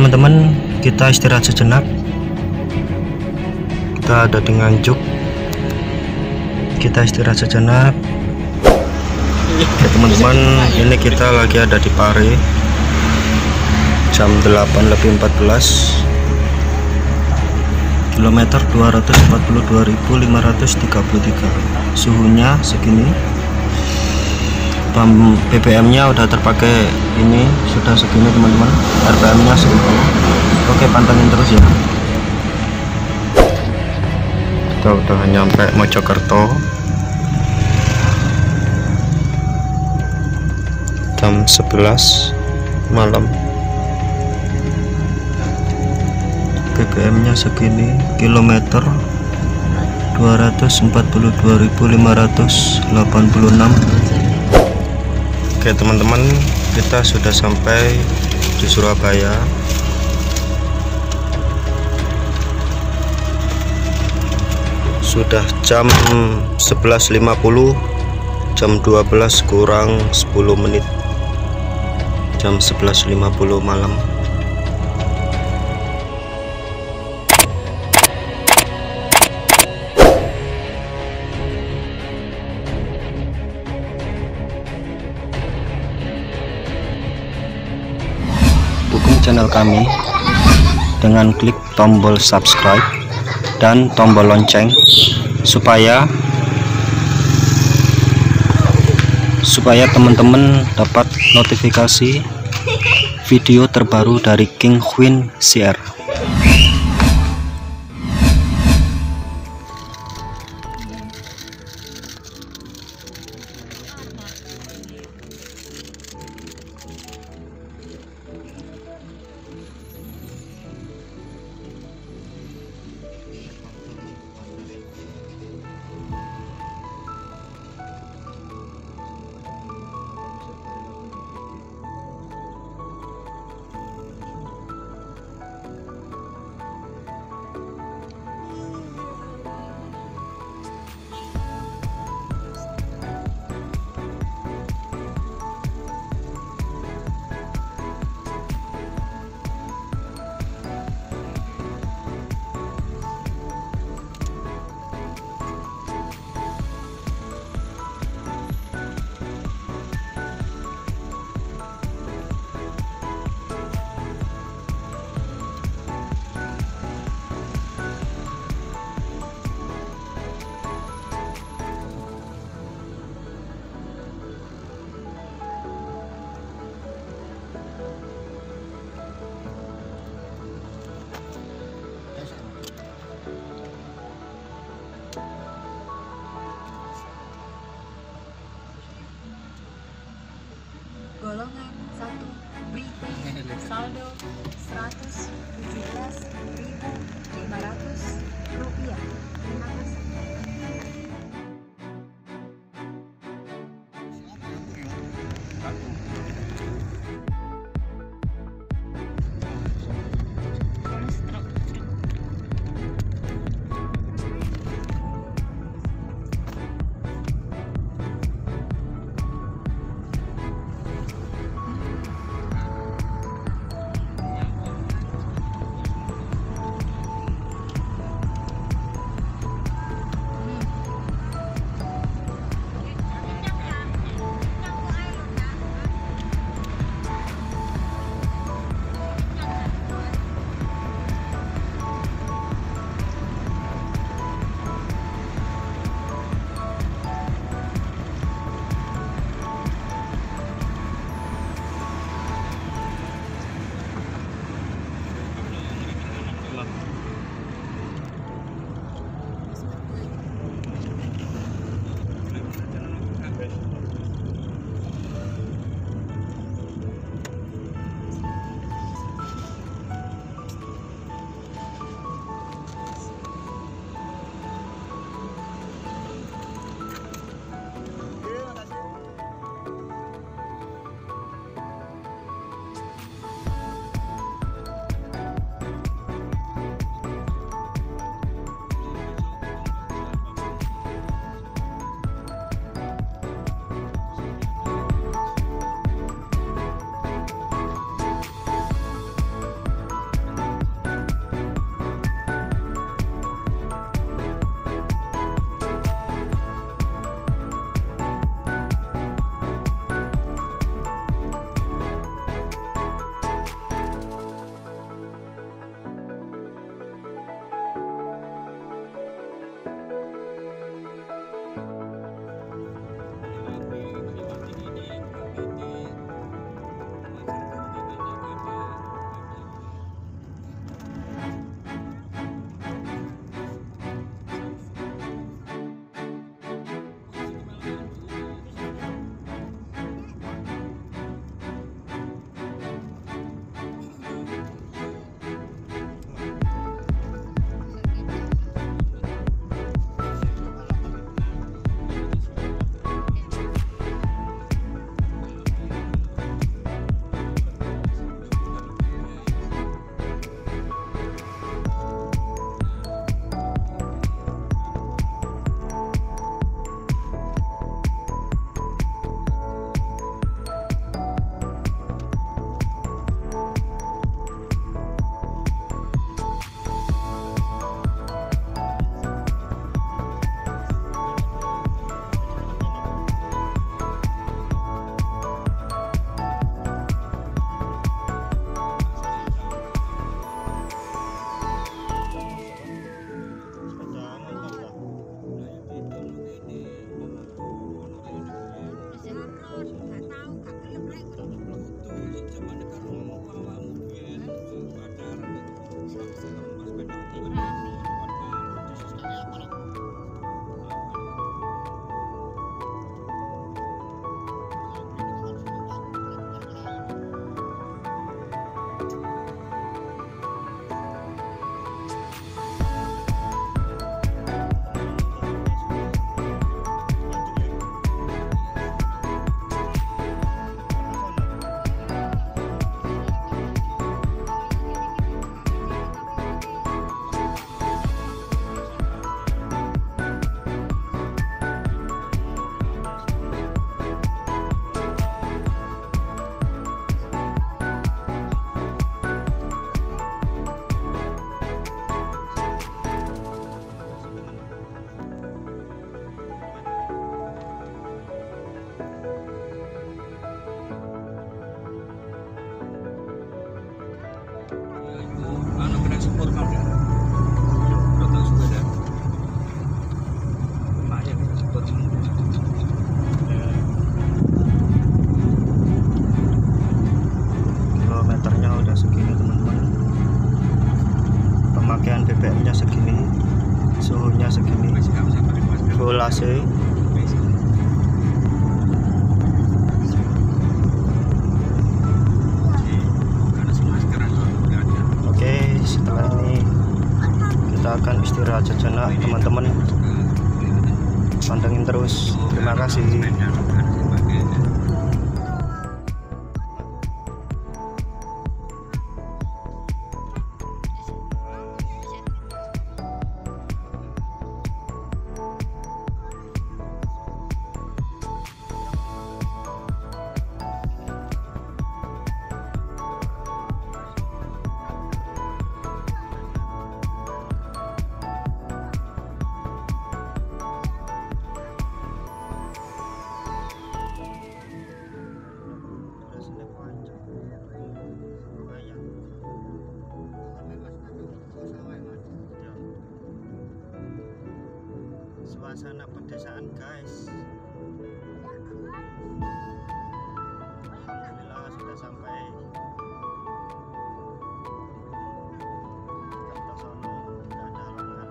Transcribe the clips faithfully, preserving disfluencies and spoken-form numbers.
teman-teman, kita istirahat sejenak. Kita ada di Nganjuk. Kita istirahat sejenak. Ya teman-teman, ini kita lagi ada di Pare. Jam delapan lebih empat belas. Kilometer dua ratus empat puluh dua ribu lima ratus tiga puluh tiga. Suhunya segini. B B M-nya udah terpakai, ini sudah segini teman-teman. R P M-nya segini. Oke, pantengin terus ya. Kita udah nyampe Mojokerto. Jam sebelas malam. B B M-nya segini, kilometer dua ratus empat puluh dua ribu lima ratus delapan puluh enam. Oke teman-teman, kita sudah sampai di Surabaya. Sudah jam sebelas lima puluh, jam dua belas kurang sepuluh menit, jam sebelas lima puluh malam. Dukung channel kami dengan klik tombol subscribe dan tombol lonceng supaya supaya teman-teman dapat notifikasi video terbaru dari King Queen C R. Golongan satu B, saldo seratus tujuh belas ribu lima ratus rupiah. Terima kasih. kasih. Suasana pedesaan guys. Alhamdulillah sudah sampai Kertosono, tidak ada halangan.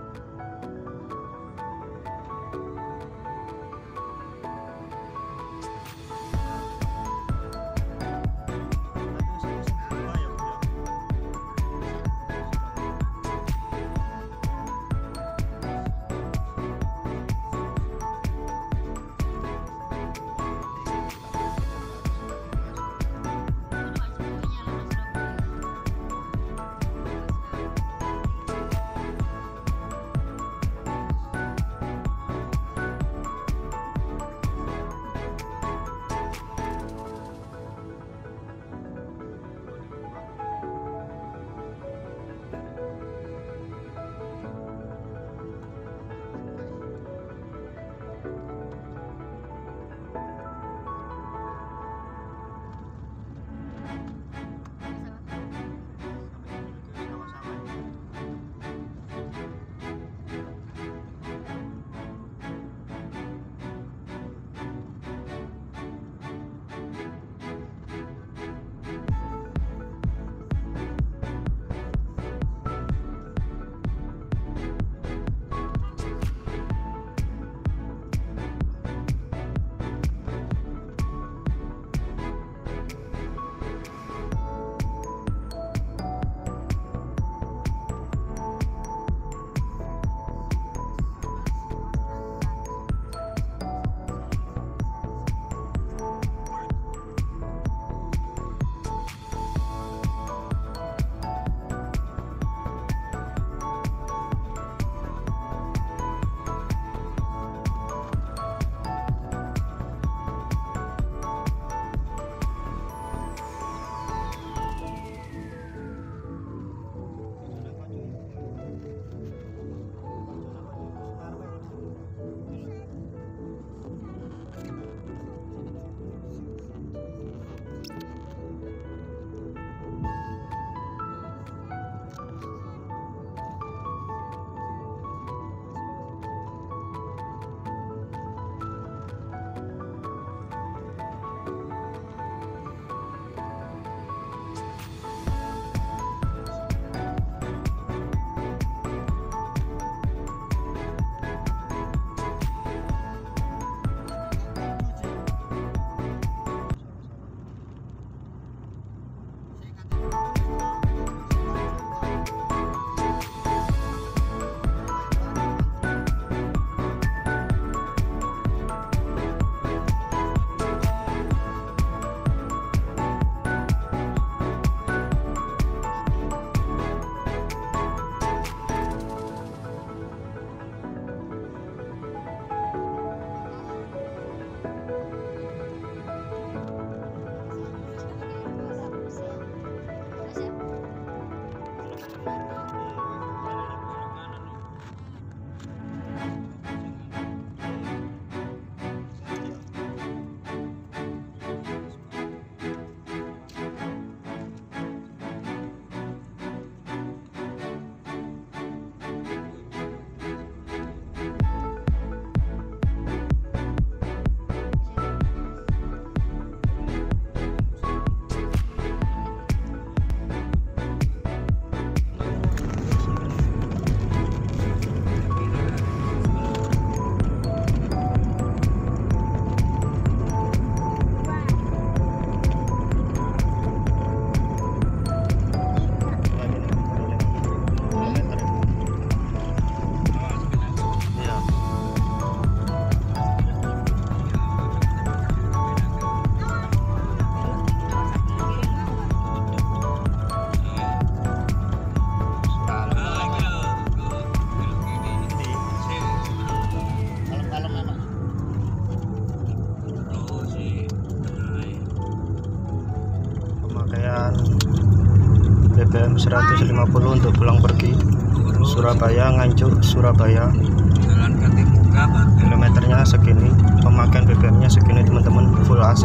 B B M seratus lima puluh untuk pulang pergi Surabaya Nganjuk Surabaya. Kilometernya segini, pemakaian B B M nya segini teman-teman, full A C.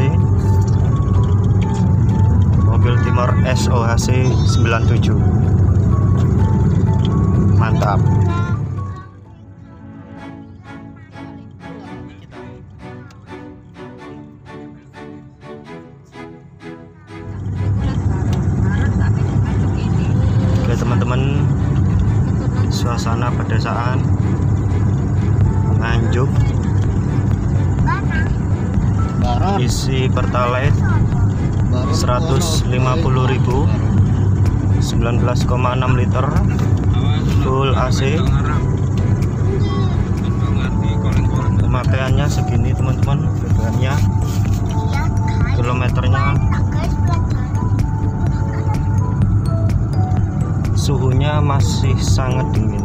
Mobil Timor S O H C sembilan tujuh. Mantap. Oke teman-teman, suasana pedesaan Nganjuk, isi pertalite seratus lima puluh ribu, sembilan belas koma enam liter, full A C. Pemakaiannya segini teman-teman, B B M nya, kilometernya, suhunya masih sangat dingin.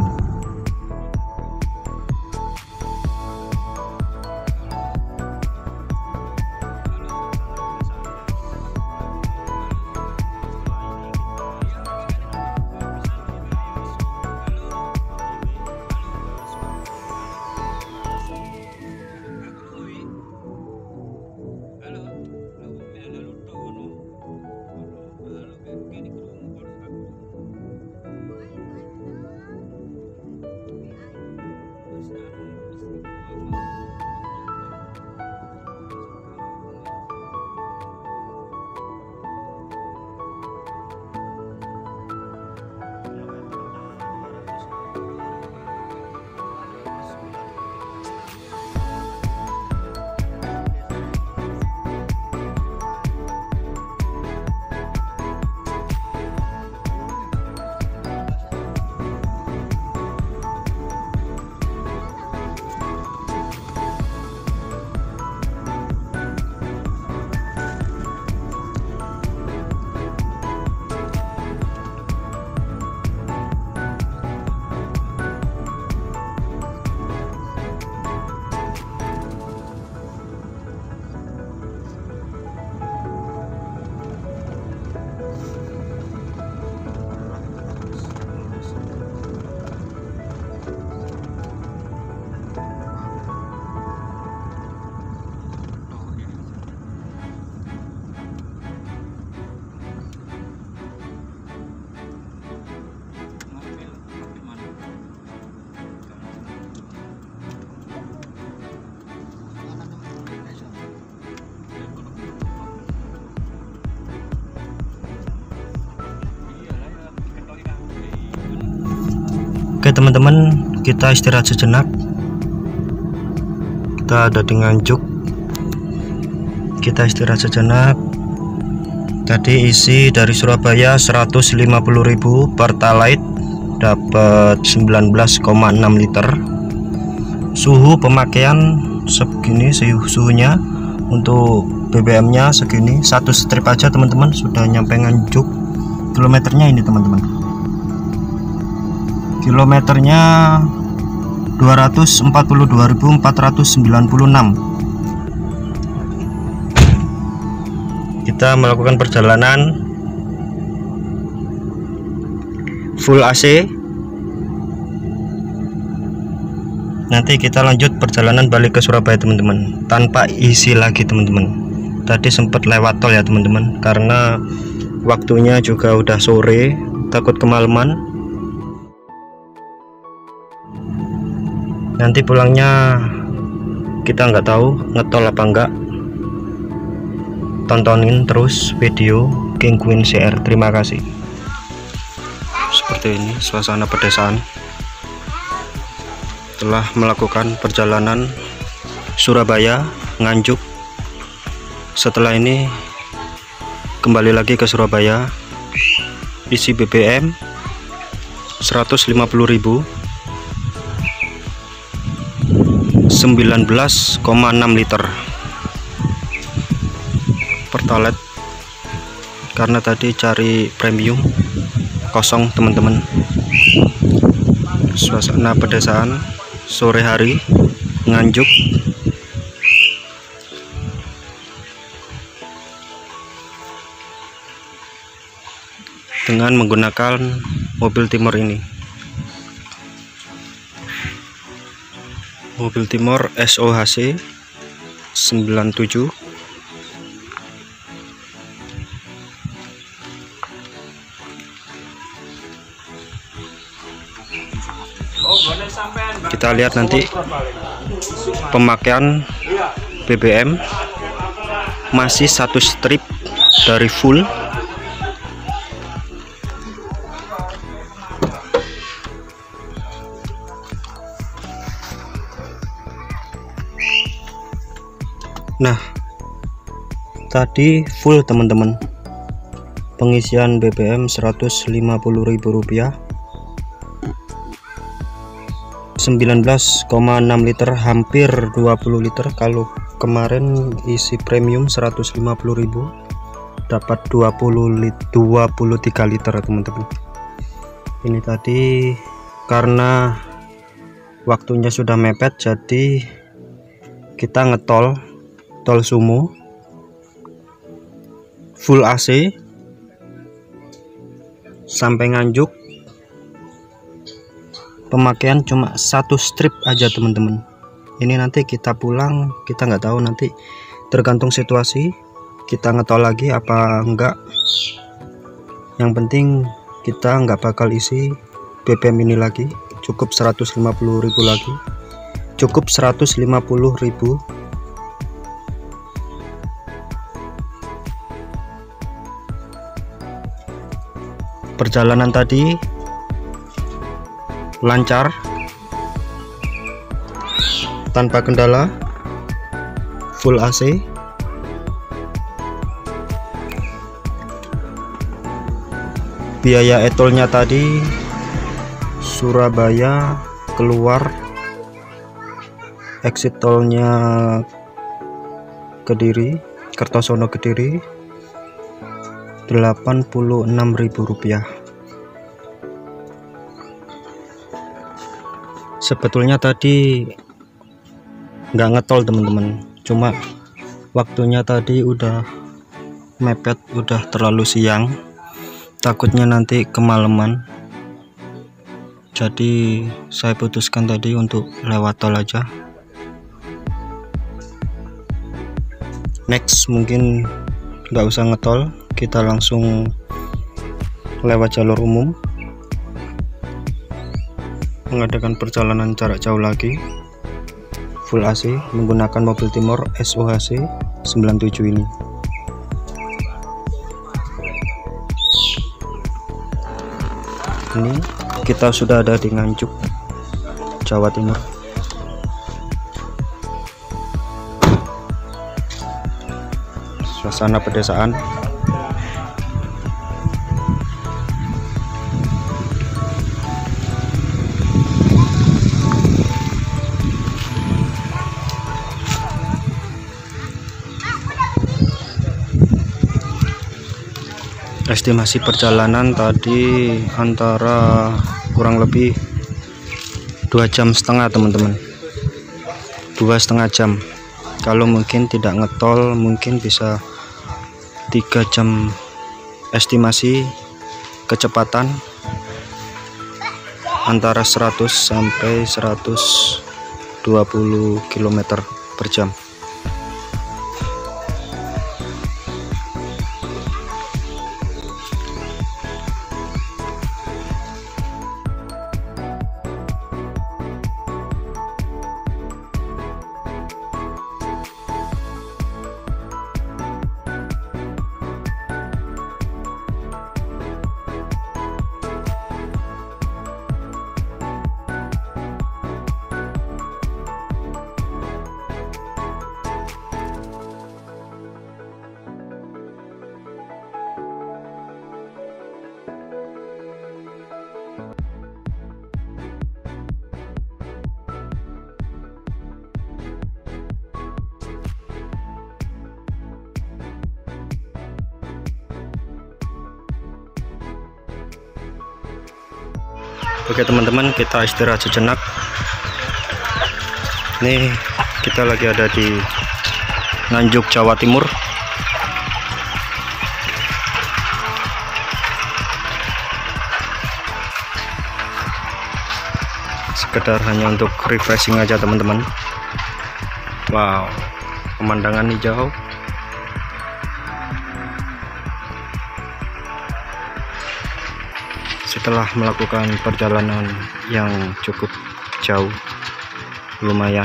Oke teman-teman, kita istirahat sejenak. Kita ada di Nganjuk. Kita istirahat sejenak. Tadi isi dari Surabaya seratus lima puluh ribu, pertalite dapat sembilan belas koma enam liter. Suhu pemakaian segini, suhunya untuk B B M nya segini. Satu strip aja teman-teman sudah nyampe Nganjuk. Kilometernya ini teman-teman, kilometernya dua ratus empat puluh dua ribu empat ratus sembilan puluh enam. Kita melakukan perjalanan full A C. Nanti kita lanjut perjalanan balik ke Surabaya teman-teman, tanpa isi lagi teman-teman. Tadi sempat lewat tol ya teman-teman, karena waktunya juga udah sore, takut kemalaman. Nanti pulangnya kita nggak tahu ngetol apa enggak. Tontonin terus video King Queen C R. Terima kasih. Seperti ini suasana pedesaan. Telah melakukan perjalanan Surabaya Nganjuk. Setelah ini kembali lagi ke Surabaya. Isi B B M seratus lima puluh ribu, sembilan belas koma enam liter. Pertalite, karena tadi cari premium kosong teman-teman. Suasana pedesaan sore hari Nganjuk. dengan menggunakan mobil Timor ini. Mobil Timor S O H C sembilan tujuh. Kita lihat nanti pemakaian B B M masih satu strip dari full. Nah, tadi full teman-teman, pengisian B B M seratus lima puluh ribu rupiah, sembilan belas koma enam liter, hampir dua puluh liter. Kalau kemarin isi premium seratus lima puluh ribu, dapat dua puluh tiga liter teman-teman. Ini tadi karena waktunya sudah mepet, jadi kita ngetol tol Sumo full A C sampai Nganjuk. Pemakaian cuma satu strip aja teman-teman. Ini nanti kita pulang, kita nggak tahu, nanti tergantung situasi kita ngetol lagi apa enggak. Yang penting kita nggak bakal isi B B M ini lagi, cukup seratus lima puluh ribu lagi, cukup seratus lima puluh ribu. Perjalanan tadi lancar, tanpa kendala, full A C. Biaya etolnya tadi Surabaya keluar, exit tolnya Kediri, Kertosono Kediri, delapan puluh enam ribu rupiah. Sebetulnya tadi nggak ngetol teman-teman, cuma waktunya tadi udah mepet, udah terlalu siang, takutnya nanti kemalaman, jadi saya putuskan tadi untuk lewat tol aja. Next mungkin nggak usah ngetol, kita langsung lewat jalur umum, mengadakan perjalanan jarak jauh lagi, full A C menggunakan mobil Timor S O H C sembilan tujuh ini. Ini kita sudah ada di Nganjuk, Jawa Timur. Suasana pedesaan. Estimasi perjalanan tadi antara kurang lebih dua jam setengah teman-teman, dua setengah jam. Kalau mungkin tidak ngetol mungkin bisa tiga jam. Estimasi kecepatan antara seratus sampai seratus dua puluh kilometer per jam. Oke teman-teman, kita istirahat sejenak. Nih kita lagi ada di Nganjuk, Jawa Timur. sekedar hanya untuk refreshing aja teman-teman. Wow, pemandangan hijau. Setelah melakukan perjalanan yang cukup jauh, lumayan.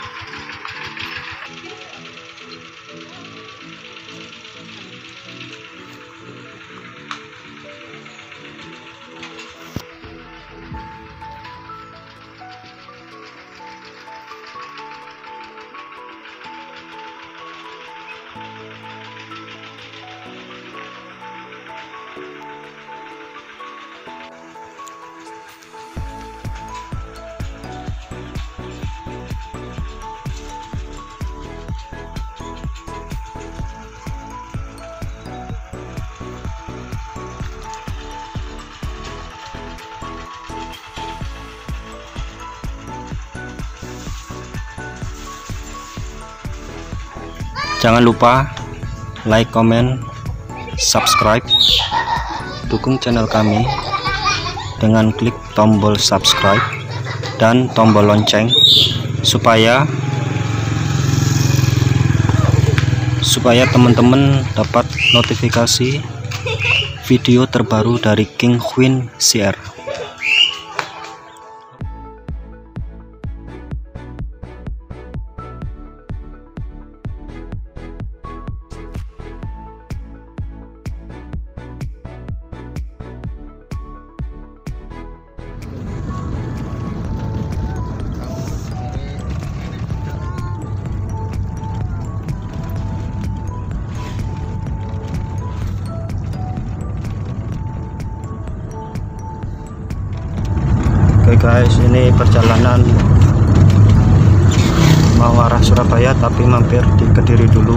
Jangan lupa like, comment, subscribe, dukung channel kami dengan klik tombol subscribe dan tombol lonceng supaya supaya teman-teman dapat notifikasi video terbaru dari King Queen C R. Oke guys, ini perjalanan mau arah Surabaya tapi mampir di Kediri dulu.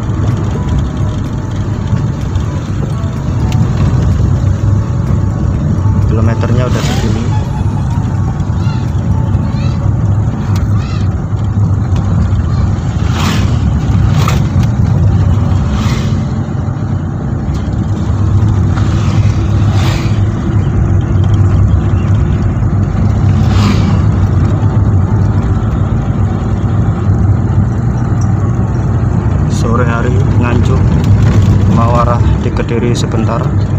Kilometernya udah segini. Sore hari Nganjuk mau arah di Kediri sebentar.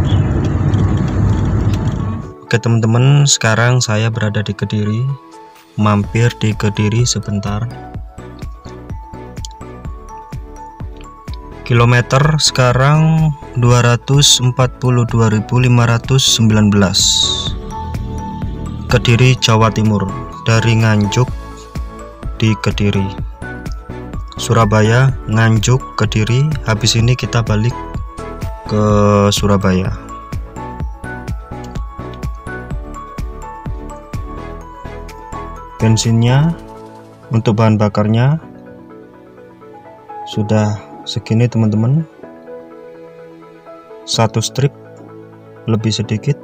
Oke teman-teman, sekarang saya berada di Kediri, mampir di Kediri sebentar. Kilometer sekarang dua ratus empat puluh dua ribu lima ratus sembilan belas. Kediri, Jawa Timur, dari Nganjuk di Kediri. Surabaya, Nganjuk, Kediri. Habis ini kita balik ke Surabaya. Bensinnya untuk bahan bakarnya sudah segini teman-teman, satu strip lebih sedikit.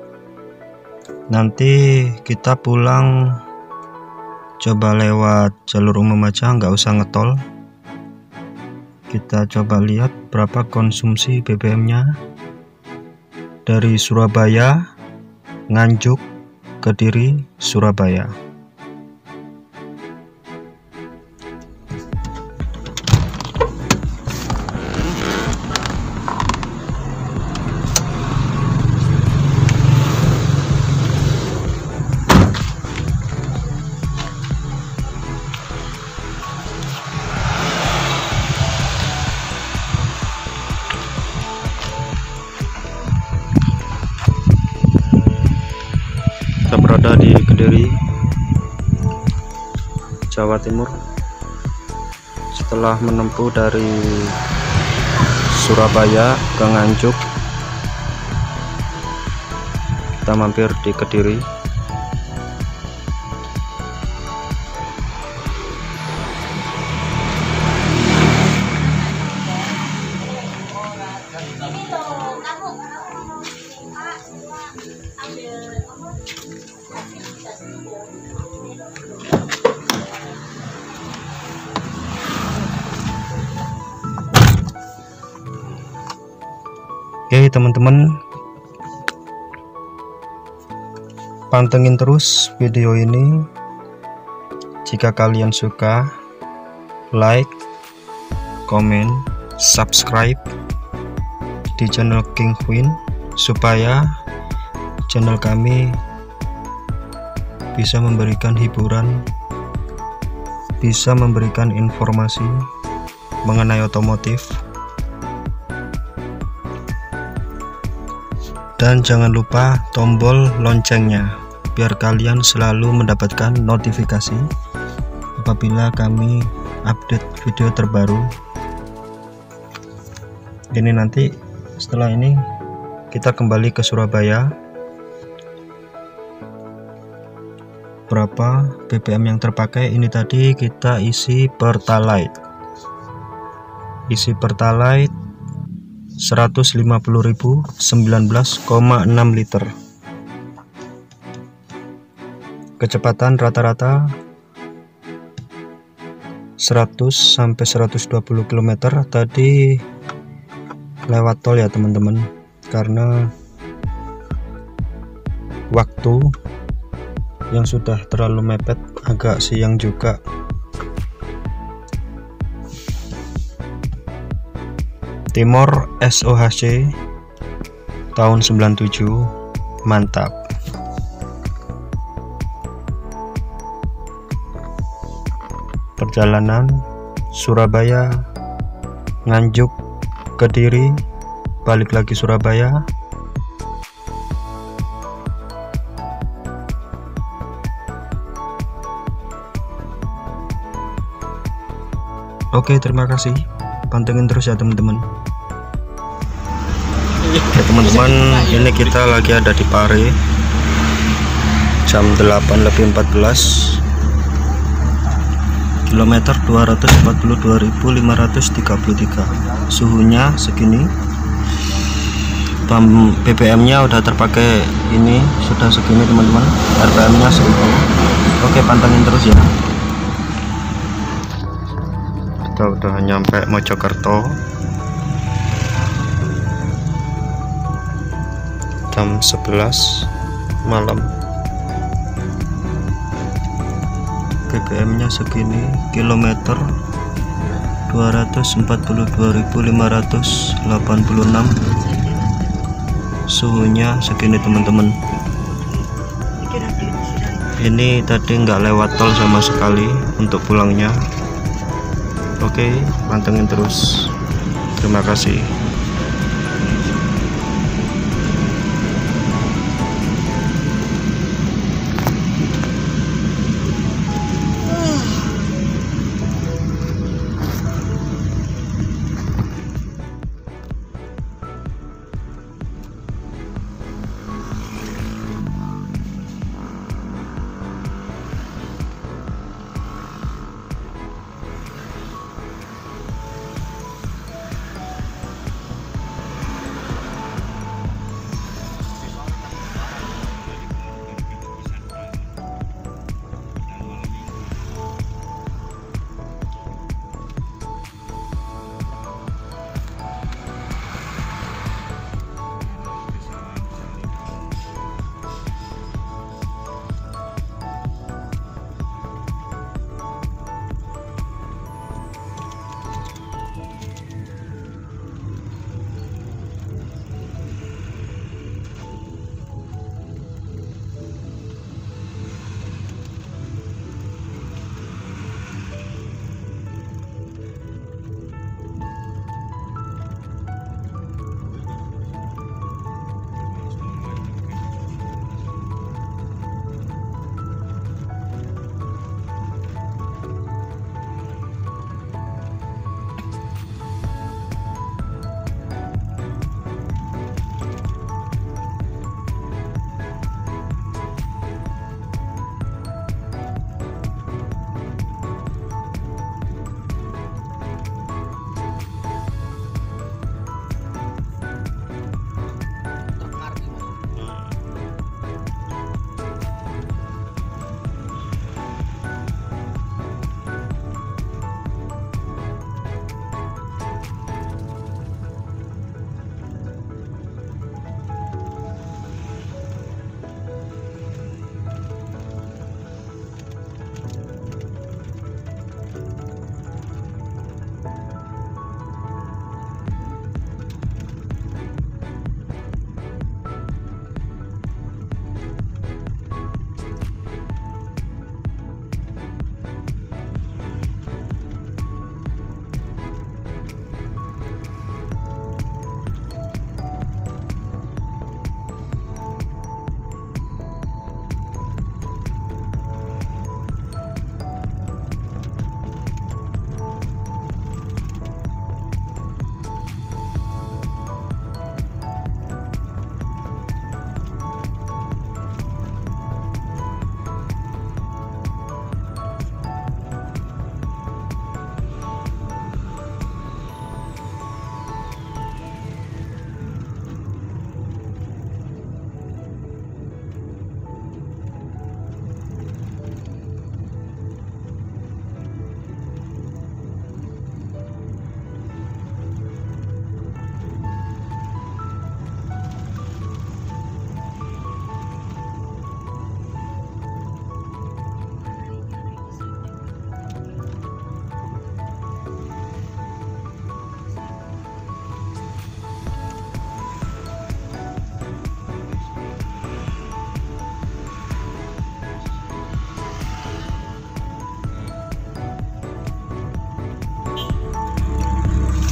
Nanti kita pulang coba lewat jalur umum aja, nggak usah ngetol. Kita coba lihat berapa konsumsi B B M nya dari Surabaya, Nganjuk, Kediri, Surabaya. Kita berada di Kediri, Jawa Timur. Setelah menempuh dari Surabaya ke Nganjuk, kita mampir di Kediri. Oke teman-teman, pantengin terus video ini. Jika kalian suka, like, komen, subscribe di channel King Queen supaya channel kami bisa memberikan hiburan, bisa memberikan informasi mengenai otomotif. Dan jangan lupa tombol loncengnya biar kalian selalu mendapatkan notifikasi apabila kami update video terbaru. Ini nanti setelah ini kita kembali ke Surabaya. Berapa B B M yang terpakai? Ini tadi kita isi Pertalite. Isi Pertalite seratus lima puluh ribu, sembilan belas koma enam liter. Kecepatan rata-rata seratus sampai seratus dua puluh kilometer. Tadi lewat tol ya teman-teman, karena waktu yang sudah terlalu mepet, agak siang juga. Timor S O H C tahun sembilan puluh tujuh, mantap. Perjalanan Surabaya, Nganjuk, Kediri, balik lagi Surabaya. Oke, terima kasih. Pantengin terus ya teman-teman. Ya teman-teman, ini kita lagi ada di Pare, jam delapan lebih empat belas, kilometer dua ratus empat puluh dua ribu lima ratus tiga puluh tiga. Suhunya segini, B B M nya udah terpakai, ini sudah segini teman-teman, R P M nya seribu. Oke, pantengin terus ya. Kita udah nyampe Mojokerto, jam sebelas malam. B B M nya segini, kilometer dua ratus empat puluh dua ribu lima ratus delapan puluh enam. Suhunya segini teman-teman. Ini tadi nggak lewat tol sama sekali untuk pulangnya. Oke, pantengin terus. Terima kasih.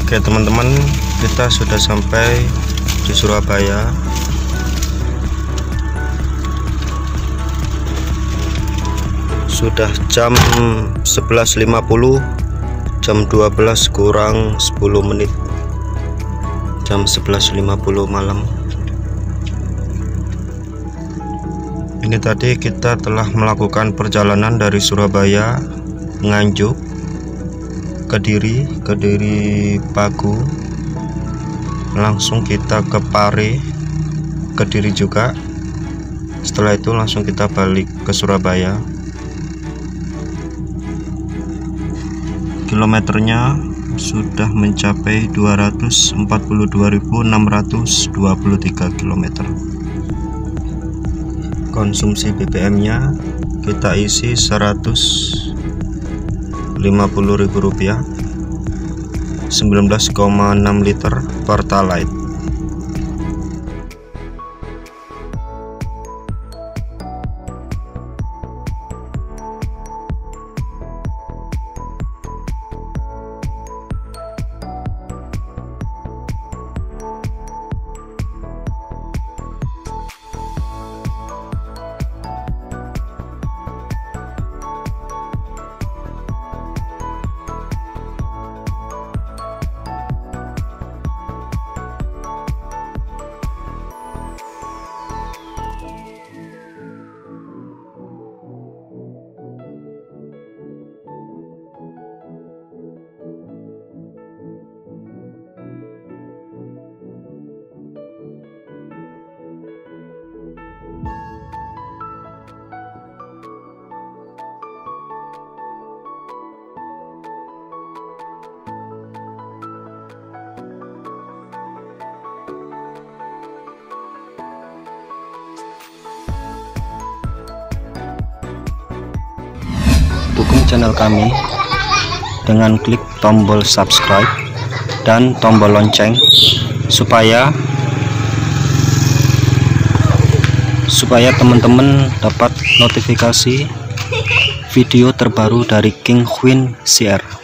Oke teman-teman, kita sudah sampai di Surabaya. Sudah jam sebelas lima puluh, jam dua belas kurang sepuluh menit, jam sebelas lima puluh malam. Ini tadi kita telah melakukan perjalanan dari Surabaya, Nganjuk, Kediri, Kediri Paku, langsung kita ke Pare, Kediri juga. Setelah itu langsung kita balik ke Surabaya. Kilometernya sudah mencapai dua ratus empat puluh dua ribu enam ratus dua puluh tiga kilometer. Konsumsi B B M-nya kita isi seratus lima puluh ribu rupiah, sembilan belas koma enam liter Pertalite. Dukung channel kami dengan klik tombol subscribe dan tombol lonceng supaya supaya teman-teman dapat notifikasi video terbaru dari King Queen C R.